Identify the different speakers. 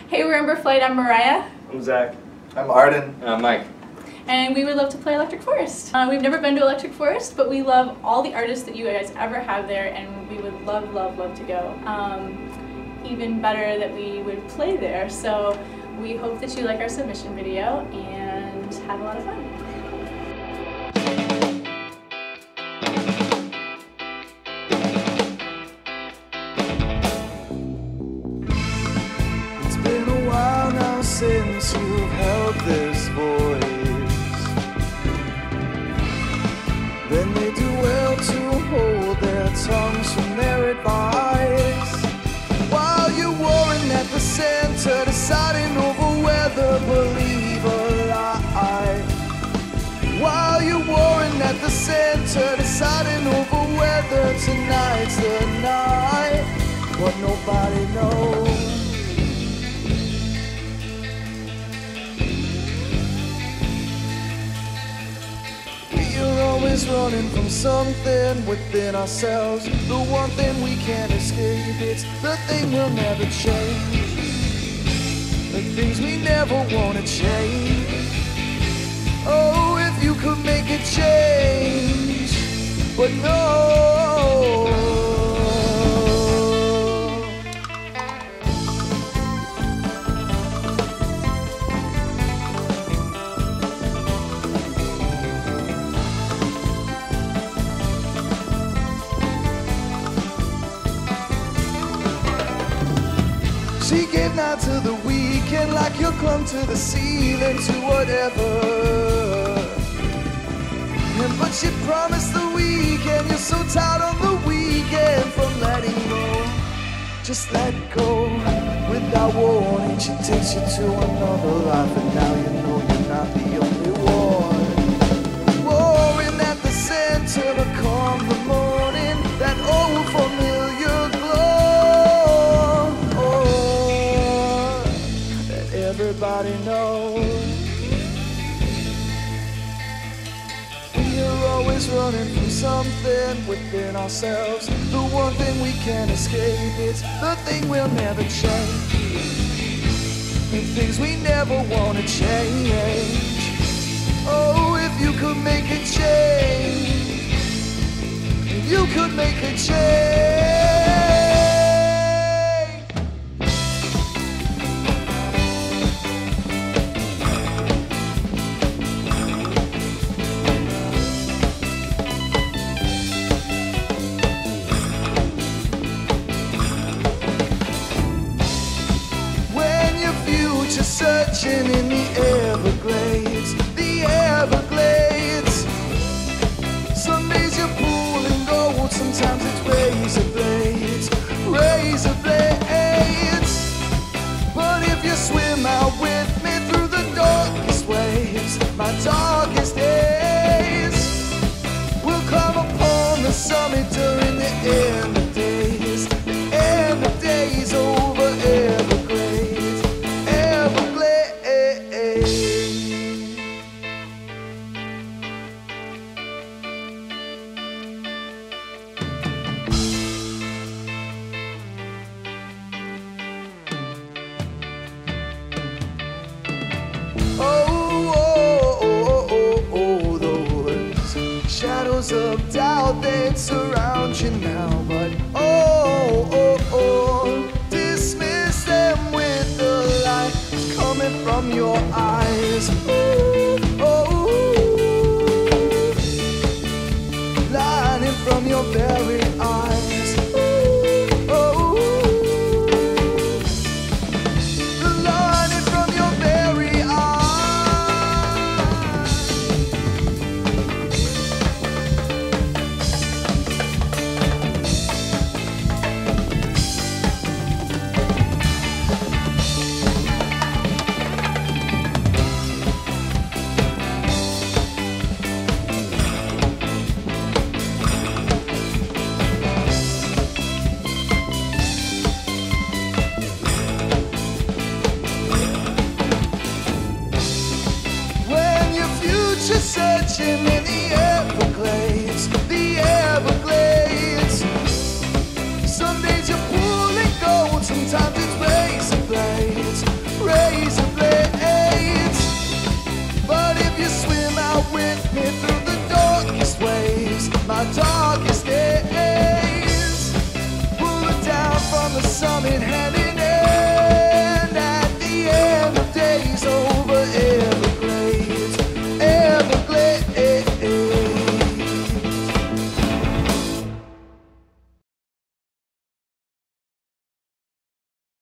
Speaker 1: Hey, we're Ember Flight. I'm Mariah.
Speaker 2: I'm Zach.
Speaker 3: I'm Arden.
Speaker 2: And I'm Mike.
Speaker 1: And we would love to play Electric Forest. We've never been to Electric Forest, but we love all the artists that you guys ever have there, and we would love, love, love to go. Even better that we would play there. So we hope that you like our submission video and have a lot of fun.
Speaker 3: It's been a while now since you've held this voice. Then they do well to hold their tongues from their advice. While you're warring at the center, deciding over whether believe or lie. While you're warring at the center, deciding over whether tonight's the night. But nobody knows. Always running from something within ourselves. The one thing we can't escape, it's the thing we'll never change. The things we never want to change. Oh, if you could make a change, but no. She gave now to the weekend like you'll clung to the ceiling to whatever. But she promised the weekend, you're so tired on the weekend from letting go. Just let go without warning. She takes you to another life, and now you know you're not the only one. Warring at the center to calm the morning, that old familiar glow. Everybody knows we are always running from something within ourselves. The one thing we can't escape, it's the thing we'll never change. The things we never want to change. Oh, if you could make a change, if you could make a change. Searching in the Everglades, the Everglades. Some days you're pulling gold, sometimes it's razor blades, razor blades. But if you swim out with me through the darkest waves, my darkest days, we'll climb upon the summit during the end of days, the end of days over Everglades. Shadows of doubt that surround you now, but dismiss them with the light coming from your eyes. Lighting from your very eyes. Lighting from your very eyes. Searching in the Everglades, the Everglades. Some days you're pulling gold, sometimes it's razor blades. My